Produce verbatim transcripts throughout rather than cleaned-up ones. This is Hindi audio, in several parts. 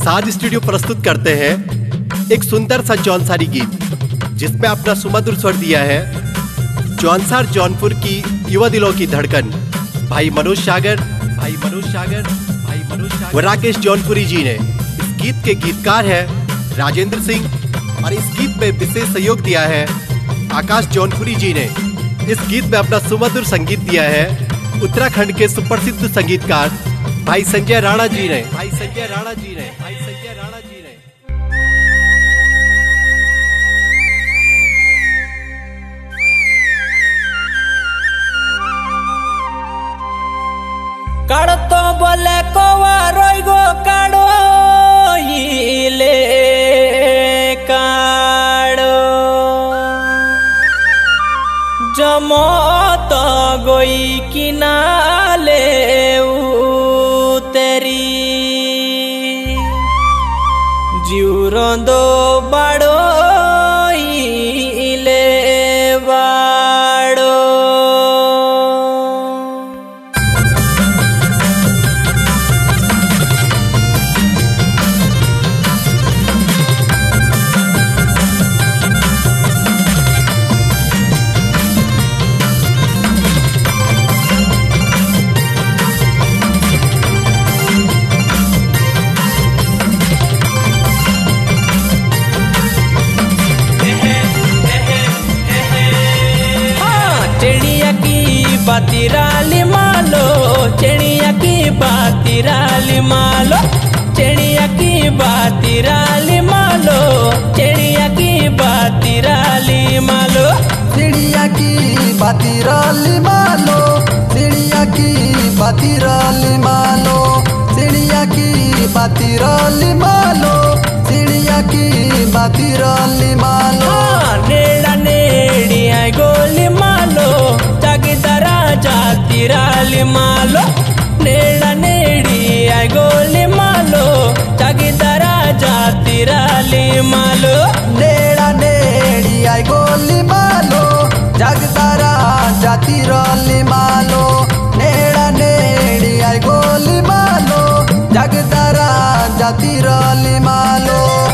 साज स्टूडियो प्रस्तुत करते हैं एक सुंदर सा जौनसारी गीत, जिसमें अपना सुमधुर स्वर दिया है जौनसार जौनपुर की युवा दिलों की धड़कन भाई मनोज सागर भाई मनोज सागर भाई मनोज सागर व राकेश जौनपुरी जी ने। इस गीत के गीतकार है राजेंद्र सिंह और इस गीत में विशेष सहयोग दिया है आकाश जौनपुरी जी ने। इस गीत में अपना सुमधुर संगीत दिया है उत्तराखंड के सुप्रसिद्ध संगीतकार भाई संजय राणा जी ने भाई संजय राणा जी ने भाई संजय राणा जी ने। काढ़ तो बोले कोवा रोई गो काढ़ो ले काढ़ो जमो तो गोई किनाले तेरी जीवरोंदो बाड़ो ले बाड़ो। बातीराली मालो चिड़िया की बातीराली मालो चिड़िया की बातीराली मालो चिड़िया की बातीराली मालो चिड़िया की बातीराली मालो चिड़िया की बातीराली मालो चिड़िया की बातीराली मालो चिड़िया की बातीराली मालो। नेड़ा नेड़िया गोली मालो जागीदारा जातीराली मालो नेड़ा नेड़िया गोली मालो जागीदारा जातीराली मालो नेड़ा नेड़िया गोली मालो जागीदारा जातीराली मालो नेड़ा नेड़िया गोली मालो जागीदारा जातीराली मालो।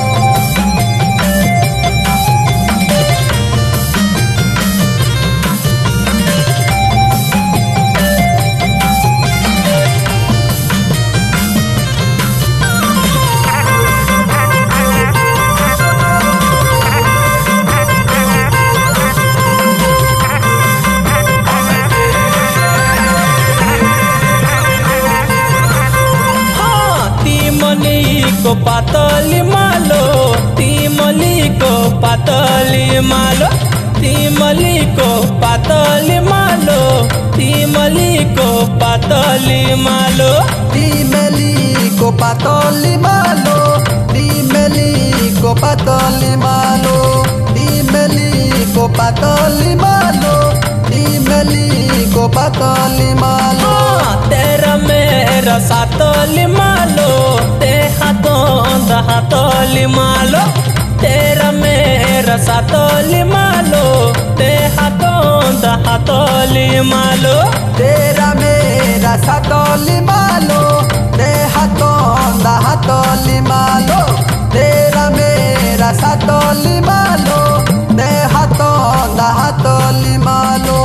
को पातली मालो तीमली को पातली मालो तीमली को पातली मालो तीमली को पातली मालो तीमली को पातली मालो तीमली को पातली मालो तीमली को पातली मालो तीमली को पातली मालो। तेरा मेरा सातली मालो ते हाथों दहातली मालो तेरा मेरा सातली मालो ते हाथों दहातली मालो तेरा मेरा सातली मालो ते हाथों दहातली मालो तेरा मेरा सातली मालो ते हाथों दहातली मालो।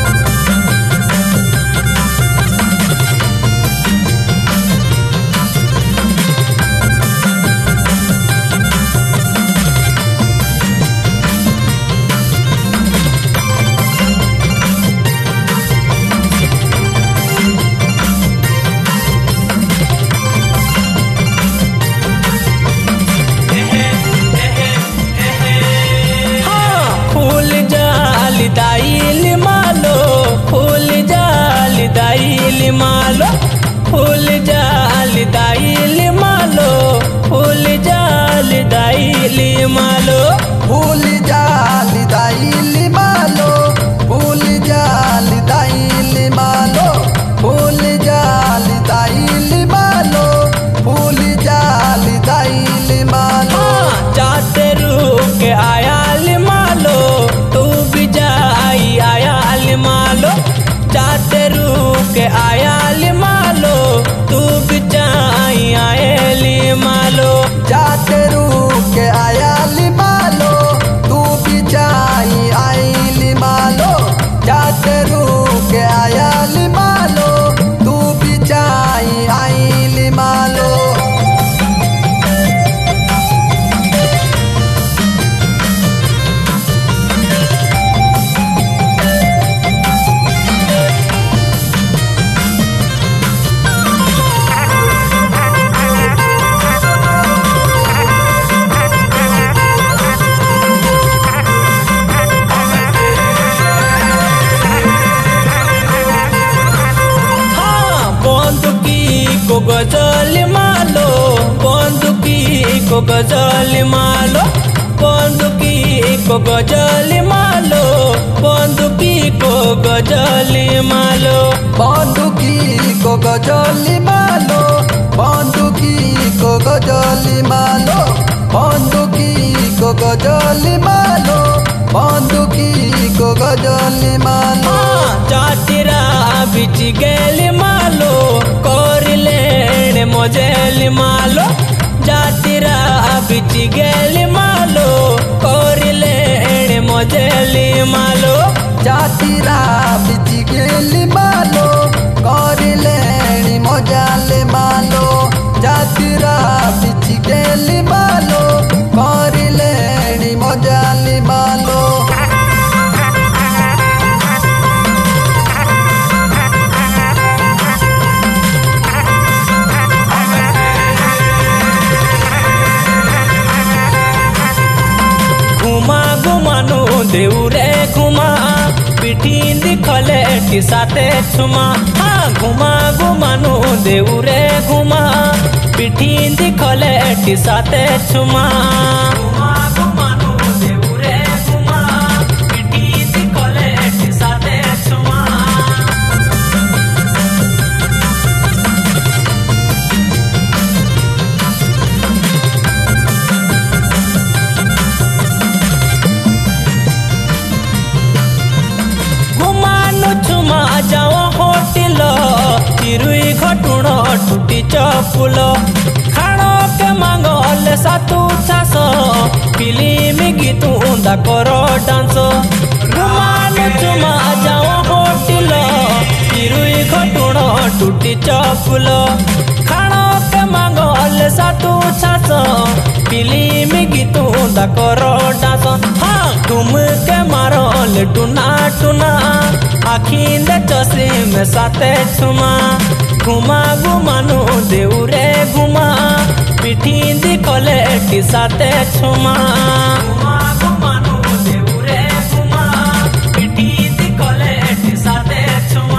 दाइली मालो फूल जाली दाइली मालो फूल जाली दाइली मालो फूल जाली दाइली मालो फूल जाली दाइली मालो फूल जाली दाइली मालो फूल जाली दाइली मालो फूल जाली दाइली मालो। जाते रुक आयाली मालो तू भी जाई आयाली मालो जाते रुक आयाली मालो तू भी जाई आयाली मालो। को गजल मालो बंदुकी को गजल मालो बंदुकी को गजल मालो बंदुकी को गजल मालो बंदुकी को गजल मालो बंदुकी को गजल मालो बंदुकी को गजल मालो बंदुकी को गजल मालो जातिरा बिच गेल मालो कर लेने मजेल मालो जातिरा बिच गेल मालो कर लेने मजेल मालो जातिरा बिच गेल मालो कर लेने मजाल मालो जातिरा बिच गेल मालो कर लेने मजाल मालो घुमा घुमानु देउरे घुमा पिठी दिखले टी साथे छुमा हाँ घुमा घुमानु देउरे घुमा पिठी दिखले टी साथे छुमा घुमा घुमानु देउरे घुमा पिठी दिखले टी साथे छुमा छुमा जाओ होटल चिरुई घटुण टूटी चपुल खाणो के मांगल सातु छास फिल्म गीत उंदा करो डांस घुमान छुमा जाओ होटल चिरुई घटुण टूटी चपुल खाणो के मांगल सातु छास फिल्म गीत उंदा करो डांस हाँ तुम के मारल टुना टुना आखिंद चसी में साथे छुमा घुमा घुमानु देउरे घुमा पिठी दिखले टी साथे छुमा घुमा घुमानु देउरे घुमा पिठी दिखले टी साथे छुमा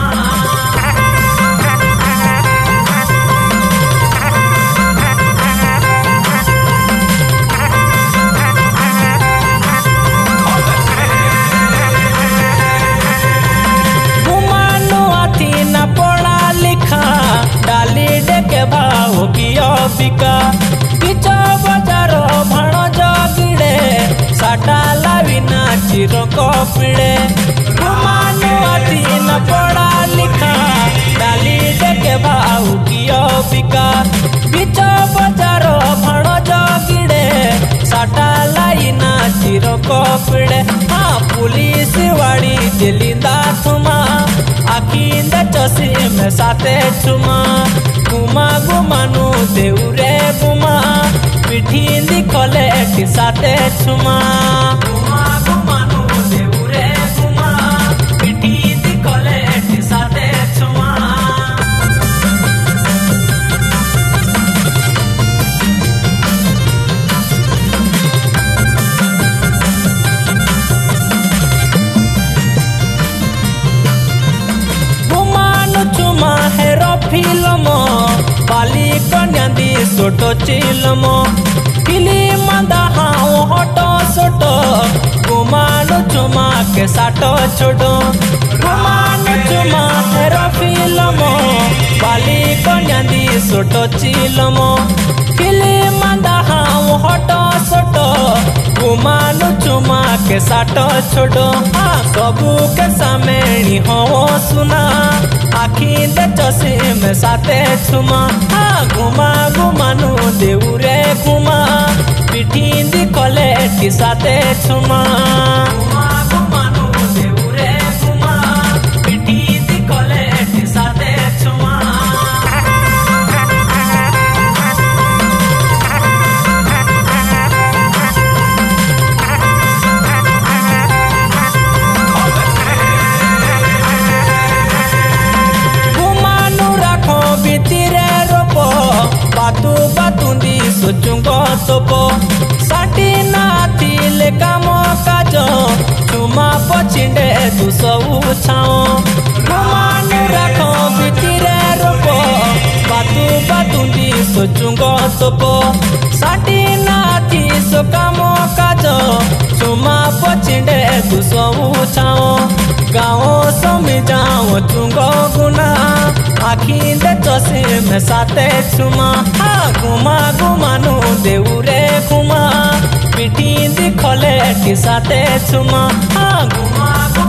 डाली डेके भाव किया बिका बीच बजार भाण जगिड़े साटा लाविना चिर कपिड़े घुमानु आती न पढ़ा लिखा डाली डेके भाव किया बिका बीच बजार भाण जगिड़े साटा लाइना चिर कपिड़े हाँ पुलिस वाड़ी दिलिंदा थुमा आखिंद चसी में साथे छुमा घुमा घुमानु देउरे घुमा पिठी दिखले टी साथे छुमा घुमा घुमानु देउरे घुमा पिठी दिखले टी साथे छुमा छुमा हेरो फिल्म बाली कन्यादी सोटो चिल्म फिल्म दहाओ हटो सोटो घुमानु छुमा के साटो छोटो घुमानु छुमा हेरो फिल्म बाली कन्यादी सोटो चिल्म फिल्म दहाओ हटो सोटो घुमानु छुमा के साटो छोटो हाँ सबू के सामेणी हो सुना आखिंद चसी में साथे छुमा हाँ घुमा घुमानु देउरे घुमा पिठी दिखले टी साथे छुमा घुमा घुमानु देउरे घुमा पिठी दिखले टी साथे छुमा बातु बातुंदी सोचुंग सोपो साटी नाथिले काम काज छुमा पछिंडे तू सब छाओ घुमानु राखो बितिरे रोपो बातु चुंग तोप साठी नाची सो काम काज चुमा पचिंडे तू सबू छाओ गाओ समी जाओ चुंग गुना आखी दे चसे में साते छुमा घुमा घुमानु देउरे घुमा पिठी दिखले कि साते छुमा घुमा